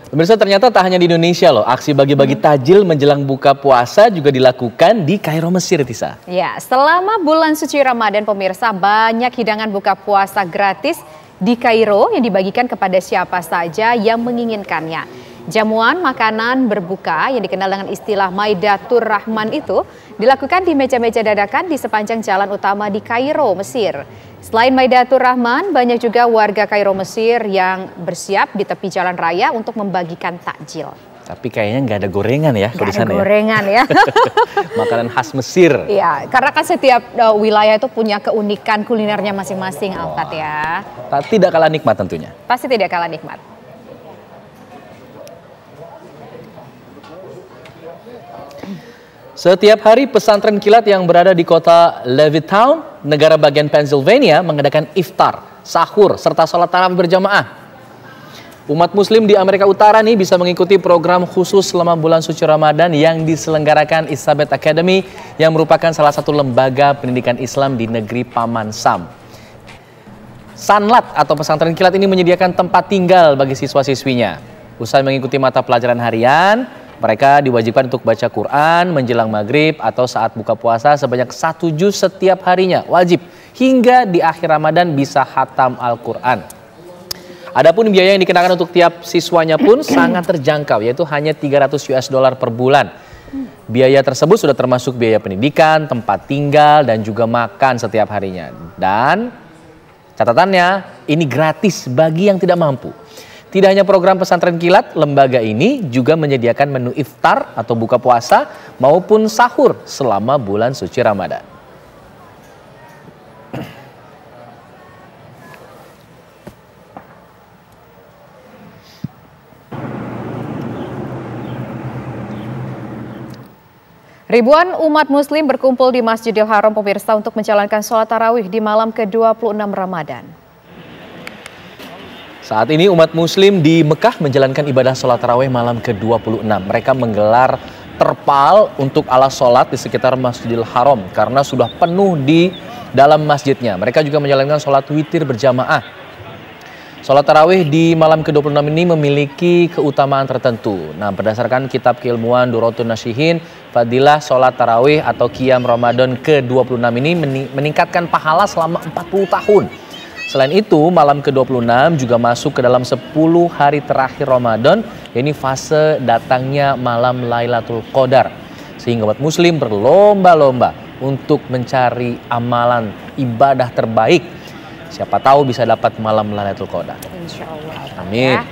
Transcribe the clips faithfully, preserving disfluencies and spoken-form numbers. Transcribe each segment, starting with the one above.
Pemirsa, ternyata tak hanya di Indonesia loh, aksi bagi-bagi tajil menjelang buka puasa juga dilakukan di Kairo, Mesir, Tisa. Ya, selama bulan suci Ramadan, pemirsa, banyak hidangan buka puasa gratis di Kairo yang dibagikan kepada siapa saja yang menginginkannya. Jamuan makanan berbuka yang dikenal dengan istilah Maidatur Rahman itu dilakukan di meja-meja dadakan di sepanjang jalan utama di Kairo, Mesir. Selain Maidatur Rahman, banyak juga warga Kairo, Mesir yang bersiap di tepi jalan raya untuk membagikan takjil. Tapi kayaknya nggak ada gorengan ya di sana. Gorengan ya. Makanan khas Mesir. Iya, karena kan setiap uh, wilayah itu punya keunikan kulinernya masing-masing, oh. Alkat ya. Tidak kalah nikmat tentunya. Pasti tidak kalah nikmat. Setiap hari pesantren kilat yang berada di kota Levittown, negara bagian Pennsylvania, mengadakan iftar, sahur, serta sholat tarawih berjamaah. Umat muslim di Amerika Utara nih bisa mengikuti program khusus selama bulan suci Ramadan yang diselenggarakan Isabet Academy yang merupakan salah satu lembaga pendidikan Islam di negeri Paman Sam. Sanlat atau pesantren kilat ini menyediakan tempat tinggal bagi siswa-siswinya. Usai mengikuti mata pelajaran harian, mereka diwajibkan untuk baca Quran menjelang maghrib atau saat buka puasa sebanyak satu juz setiap harinya, wajib, hingga di akhir Ramadan bisa khatam Al-Quran. Adapun biaya yang dikenakan untuk tiap siswanya pun sangat terjangkau, yaitu hanya tiga ratus US dollar per bulan. Biaya tersebut sudah termasuk biaya pendidikan, tempat tinggal, dan juga makan setiap harinya. Dan catatannya, ini gratis bagi yang tidak mampu. Tidak hanya program pesantren kilat, lembaga ini juga menyediakan menu iftar atau buka puasa maupun sahur selama bulan suci Ramadan. Ribuan umat muslim berkumpul di Masjidil Haram, pemirsa, untuk menjalankan sholat tarawih di malam ke dua puluh enam Ramadan. Saat ini umat muslim di Mekah menjalankan ibadah sholat tarawih malam ke dua puluh enam. Mereka menggelar terpal untuk alas sholat di sekitar Masjidil Haram karena sudah penuh di dalam masjidnya. Mereka juga menjalankan sholat witir berjamaah. Sholat tarawih di malam ke dua puluh enam ini memiliki keutamaan tertentu. Nah, berdasarkan kitab keilmuan Duratun Nasihin, fadilah sholat tarawih atau qiyam Ramadan ke dua puluh enam ini meningkatkan pahala selama empat puluh tahun. Selain itu, malam ke dua puluh enam juga masuk ke dalam sepuluh hari terakhir Ramadan, yakni fase datangnya malam Lailatul Qadar. Sehingga umat muslim berlomba-lomba untuk mencari amalan ibadah terbaik. Siapa tahu bisa dapat malam Lailatul Qadar. Insya Allah. Amin. Ya.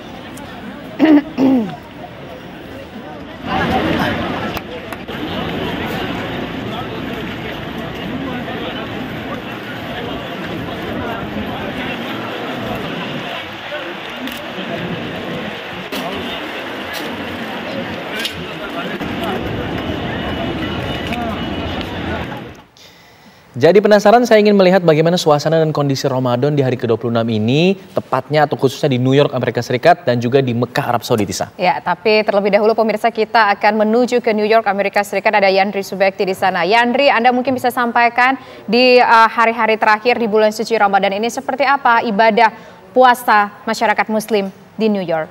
Jadi penasaran, saya ingin melihat bagaimana suasana dan kondisi Ramadan di hari ke dua puluh enam ini, tepatnya atau khususnya di New York, Amerika Serikat, dan juga di Mekah, Arab Saudi, Tisa. Ya, tapi terlebih dahulu pemirsa, kita akan menuju ke New York, Amerika Serikat. Ada Yandri Subekti di sana. Yandri, Anda mungkin bisa sampaikan di hari-hari uh, terakhir di bulan suci Ramadan ini seperti apa ibadah puasa masyarakat Muslim di New York?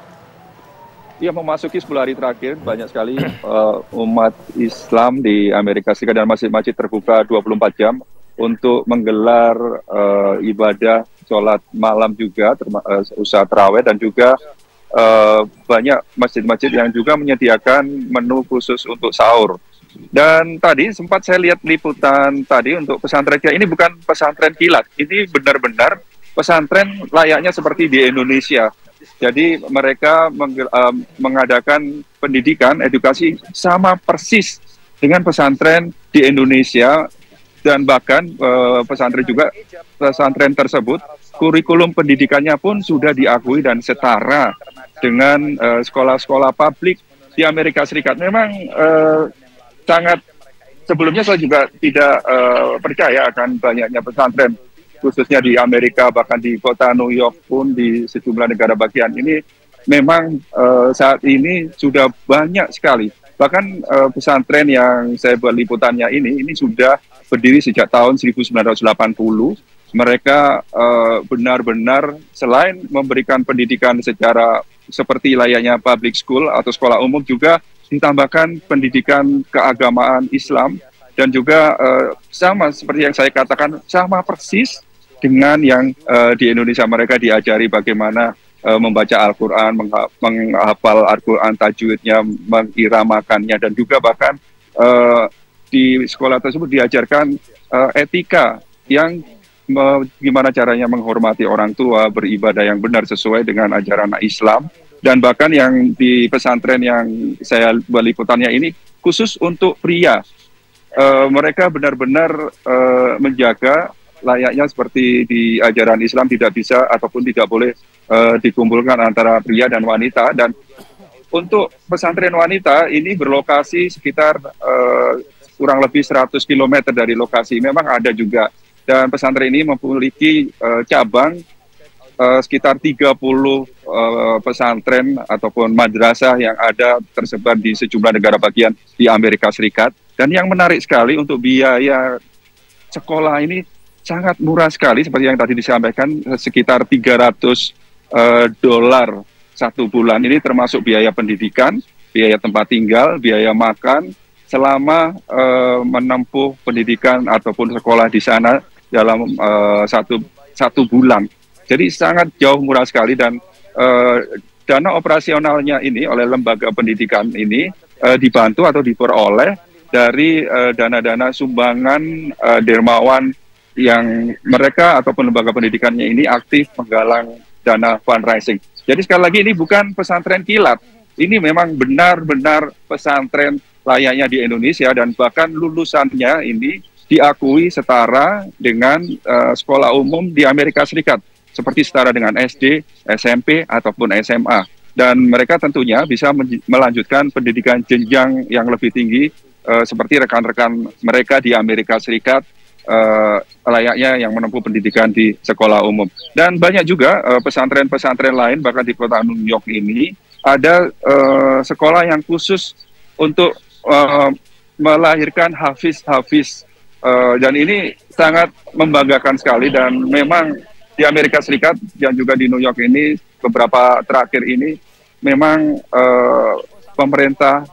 Ya, memasuki sepuluh hari terakhir, banyak sekali uh, umat Islam di Amerika Serikat dan masjid-masjid terbuka dua puluh empat jam untuk menggelar uh, ibadah sholat malam juga, uh, usaha tarawih, dan juga uh, banyak masjid-masjid yang juga menyediakan menu khusus untuk sahur. Dan tadi sempat saya lihat liputan tadi untuk pesantren kilat. Ini bukan pesantren kilat, ini benar-benar pesantren layaknya seperti di Indonesia. Jadi mereka meng, uh, mengadakan pendidikan, edukasi sama persis dengan pesantren di Indonesia. Dan bahkan uh, pesantren juga, pesantren tersebut, kurikulum pendidikannya pun sudah diakui dan setara dengan sekolah-sekolah uh, publik di Amerika Serikat. Memang uh, sangat, sebelumnya saya juga tidak uh, percaya akan banyaknya pesantren, khususnya di Amerika, bahkan di kota New York pun di sejumlah negara bagian ini, memang uh, saat ini sudah banyak sekali. Bahkan uh, pesantren yang saya buat liputannya ini, ini sudah berdiri sejak tahun seribu sembilan ratus delapan puluh. Mereka benar-benar uh, selain memberikan pendidikan secara seperti layaknya public school atau sekolah umum juga ditambahkan pendidikan keagamaan Islam dan juga uh, sama seperti yang saya katakan sama persis dengan yang uh, di Indonesia mereka diajari bagaimana uh, membaca Al-Quran, mengha menghafal Al-Quran, tajwidnya, mengiramakannya, dan juga bahkan uh, di sekolah tersebut diajarkan uh, etika yang me gimana caranya menghormati orang tua, beribadah yang benar sesuai dengan ajaran Islam. Dan bahkan yang di pesantren yang saya meliputannya ini khusus untuk pria. Uh, mereka benar-benar uh, menjaga layaknya seperti di ajaran Islam tidak bisa ataupun tidak boleh uh, dikumpulkan antara pria dan wanita. Dan untuk pesantren wanita ini berlokasi sekitar uh, kurang lebih seratus kilometer dari lokasi. Memang ada juga, dan pesantren ini memiliki uh, cabang uh, sekitar tiga puluh uh, pesantren ataupun madrasah yang ada tersebar di sejumlah negara bagian di Amerika Serikat. Dan yang menarik sekali untuk biaya sekolah ini sangat murah sekali, seperti yang tadi disampaikan, sekitar tiga ratus uh, dolar satu bulan. Ini termasuk biaya pendidikan, biaya tempat tinggal, biaya makan, selama uh, menempuh pendidikan ataupun sekolah di sana dalam uh, satu, satu bulan. Jadi sangat jauh murah sekali, dan uh, dana operasionalnya ini oleh lembaga pendidikan ini uh, dibantu atau diperoleh dari dana-dana uh, sumbangan uh, dermawan yang mereka ataupun lembaga pendidikannya ini aktif menggalang dana fundraising. Jadi sekali lagi ini bukan pesantren kilat, ini memang benar-benar pesantren layaknya di Indonesia, dan bahkan lulusannya ini diakui setara dengan uh, sekolah umum di Amerika Serikat, seperti setara dengan S D, S M P, ataupun S M A. Dan mereka tentunya bisa melanjutkan pendidikan jenjang yang lebih tinggi, Uh, seperti rekan-rekan mereka di Amerika Serikat, uh, layaknya yang menempuh pendidikan di sekolah umum. Dan banyak juga pesantren-pesantren uh, lain, bahkan di kota New York ini, ada uh, sekolah yang khusus untuk uh, melahirkan hafiz-hafiz. Uh, dan ini sangat membanggakan sekali, dan memang di Amerika Serikat dan juga di New York ini, beberapa terakhir ini, memang uh, pemerintah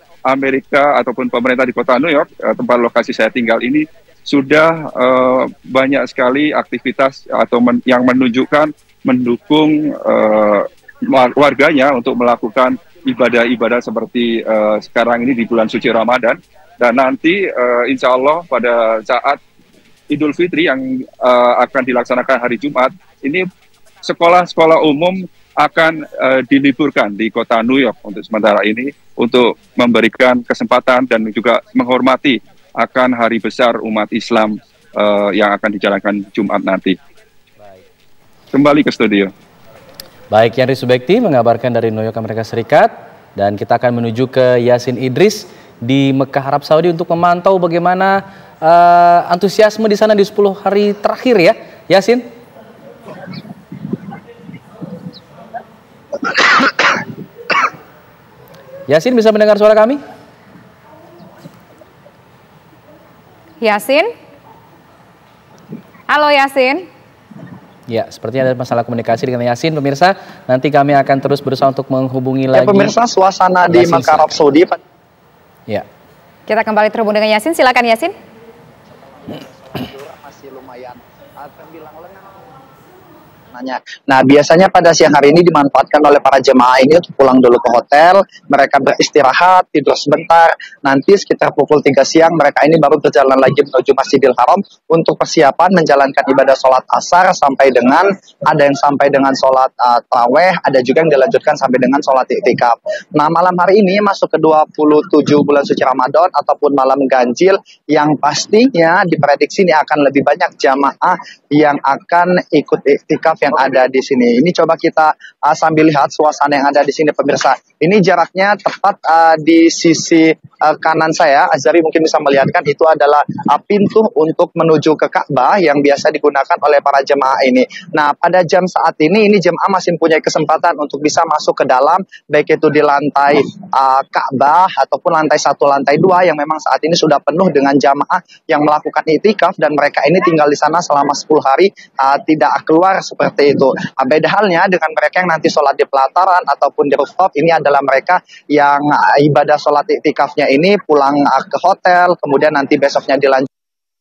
Amerika ataupun pemerintah di kota New York, tempat lokasi saya tinggal ini, sudah uh, banyak sekali aktivitas atau men yang menunjukkan mendukung uh, warganya untuk melakukan ibadah-ibadah seperti uh, sekarang ini di bulan suci Ramadan. Dan nanti uh, insya Allah pada saat Idul Fitri yang uh, akan dilaksanakan hari Jumat, ini sekolah-sekolah umum akan uh, diliburkan di kota New York untuk sementara ini, untuk memberikan kesempatan dan juga menghormati akan hari besar umat Islam uh, yang akan dijalankan Jumat nanti. Kembali ke studio. Baik, Yanri Subekti mengabarkan dari New York, Amerika Serikat, dan kita akan menuju ke Yasin Idris di Mekah, Arab Saudi untuk memantau bagaimana uh, antusiasme di sana di sepuluh hari terakhir ya, Yasin. Yasin, bisa mendengar suara kami? Yasin? Halo Yasin? Ya, sepertinya ada masalah komunikasi dengan Yasin, pemirsa. Nanti kami akan terus berusaha untuk menghubungi lagi. Ya, pemirsa, suasana di Mekah, Arab Saudi. Ya. Kita kembali terhubung dengan Yasin. Silakan Yasin. Masih lumayan terbilang lengang. Nah, biasanya pada siang hari ini dimanfaatkan oleh para jemaah ini untuk pulang dulu ke hotel, mereka beristirahat, tidur sebentar. Nanti sekitar pukul tiga siang mereka ini baru berjalan lagi menuju Masjidil Haram untuk persiapan menjalankan ibadah sholat asar sampai dengan, ada yang sampai dengan sholat uh, taraweh, ada juga yang dilanjutkan sampai dengan sholat i'tikaf. Nah, malam hari ini masuk ke dua puluh tujuh bulan suci Ramadan ataupun malam ganjil, yang pastinya diprediksi ini akan lebih banyak jamaah yang akan ikut i'tikaf yang ada di sini. Ini coba kita uh, sambil lihat suasana yang ada di sini, pemirsa. Ini jaraknya tepat uh, di sisi uh, kanan saya, Azari mungkin bisa melihatkan itu adalah uh, pintu untuk menuju ke Ka'bah yang biasa digunakan oleh para jemaah ini. Nah, pada jam saat ini, ini jemaah masih punya kesempatan untuk bisa masuk ke dalam, baik itu di lantai uh, Ka'bah ataupun lantai satu, lantai dua yang memang saat ini sudah penuh dengan jamaah yang melakukan iktikaf dan mereka ini tinggal di sana selama sepuluh hari uh, tidak keluar seperti itu. Uh, beda halnya dengan mereka yang nanti sholat di pelataran ataupun di rooftop, ini adalah mereka yang uh, ibadah sholat iktikafnya ini pulang uh, ke hotel, kemudian nanti besoknya dilanjut.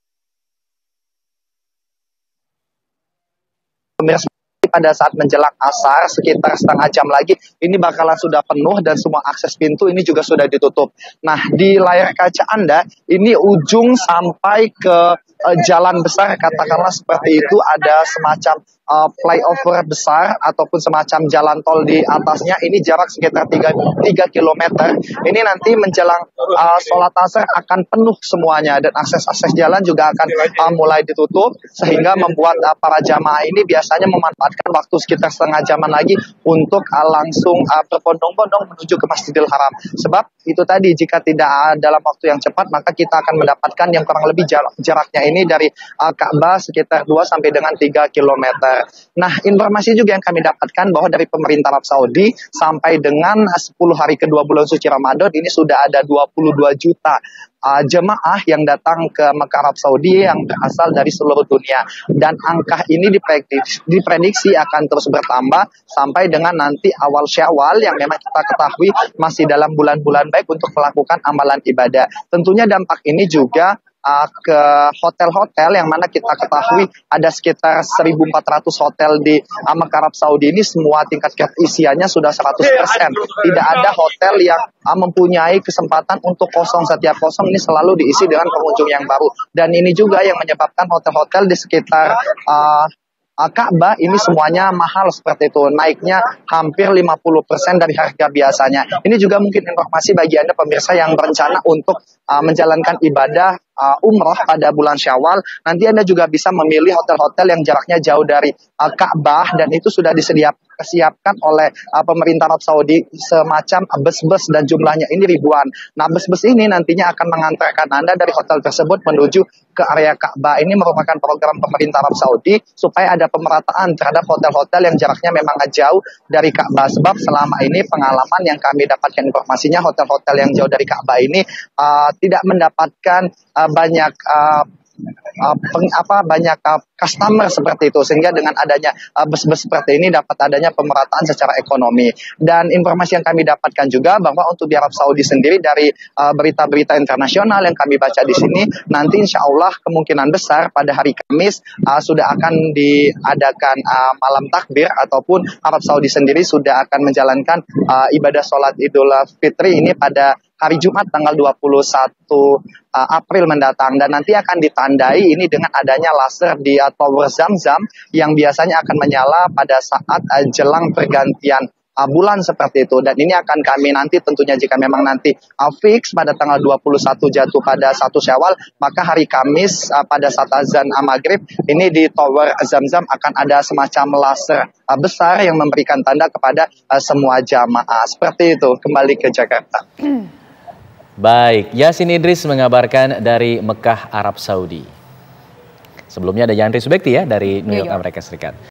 Pemirsa, pada saat menjelang asar sekitar setengah jam lagi ini bakalan sudah penuh dan semua akses pintu ini juga sudah ditutup. Nah, di layar kaca Anda ini ujung sampai ke uh, jalan besar, katakanlah seperti itu, ada semacam uh, flyover besar ataupun semacam jalan tol di atasnya. Ini jarak sekitar tiga kilometer. Ini nanti menjelang uh, sholat asar akan penuh semuanya dan akses-akses jalan juga akan uh, mulai ditutup sehingga membuat uh, para jamaah ini biasanya memanfaatkan waktu sekitar setengah jaman lagi untuk uh, langsung uh, berbondong-bondong menuju ke Masjidil Haram. Sebab itu tadi, jika tidak uh, dalam waktu yang cepat maka kita akan mendapatkan yang kurang lebih jarak, jaraknya ini dari uh, Ka'bah sekitar dua sampai dengan tiga kilometer. Nah, informasi juga yang kami dapatkan bahwa dari pemerintah Arab Saudi sampai dengan sepuluh hari kedua bulan suci Ramadan ini sudah ada dua puluh dua juta uh, jemaah yang datang ke Mekah Arab Saudi yang berasal dari seluruh dunia, dan angka ini diprediksi, diprediksi akan terus bertambah sampai dengan nanti awal Syawal yang memang kita ketahui masih dalam bulan-bulan baik untuk melakukan amalan ibadah. Tentunya dampak ini juga Uh, ke hotel-hotel yang mana kita ketahui ada sekitar seribu empat ratus hotel di uh, Mekah Arab Saudi ini semua tingkat keisiannya sudah seratus persen. Tidak ada hotel yang uh, mempunyai kesempatan untuk kosong. Setiap kosong ini selalu diisi dengan pengunjung yang baru. Dan ini juga yang menyebabkan hotel-hotel di sekitar uh, Ka'bah ini semuanya mahal seperti itu, naiknya hampir lima puluh persen dari harga biasanya. Ini juga mungkin informasi bagi Anda pemirsa yang berencana untuk uh, menjalankan ibadah uh, umroh pada bulan Syawal. Nanti Anda juga bisa memilih hotel-hotel yang jaraknya jauh dari uh, Ka'bah dan itu sudah disediakan disiapkan oleh uh, pemerintah Arab Saudi semacam bus-bus dan jumlahnya ini ribuan. Nah, bus-bus ini nantinya akan mengantarkan Anda dari hotel tersebut menuju ke area Ka'bah. Ini merupakan program pemerintah Arab Saudi supaya ada pemerataan terhadap hotel-hotel yang jaraknya memang jauh dari Ka'bah. Sebab selama ini pengalaman yang kami dapatkan informasinya hotel-hotel yang jauh dari Ka'bah ini uh, tidak mendapatkan uh, banyak uh, Uh, peng, apa banyak uh, customer seperti itu, sehingga dengan adanya uh, bus-bus seperti ini dapat adanya pemerataan secara ekonomi. Dan informasi yang kami dapatkan juga bahwa untuk di Arab Saudi sendiri dari uh, berita-berita internasional yang kami baca di sini, nanti insya Allah kemungkinan besar pada hari Kamis uh, sudah akan diadakan uh, malam takbir ataupun Arab Saudi sendiri sudah akan menjalankan uh, ibadah sholat Idul Fitri ini pada hari Jumat tanggal dua puluh satu April mendatang, dan nanti akan ditandai ini dengan adanya laser di uh, Tower Zamzam yang biasanya akan menyala pada saat uh, jelang pergantian uh, bulan seperti itu. Dan ini akan kami nanti tentunya jika memang nanti uh, fix pada tanggal dua puluh satu jatuh pada satu Syawal, maka hari Kamis uh, pada saat azan uh, maghrib ini di Tower Zamzam akan ada semacam laser uh, besar yang memberikan tanda kepada uh, semua jamaah. Seperti itu, kembali ke Jakarta. Baik, Yasin Idris mengabarkan dari Mekah, Arab Saudi. Sebelumnya ada Yandri Subekti ya dari New York, Amerika Serikat.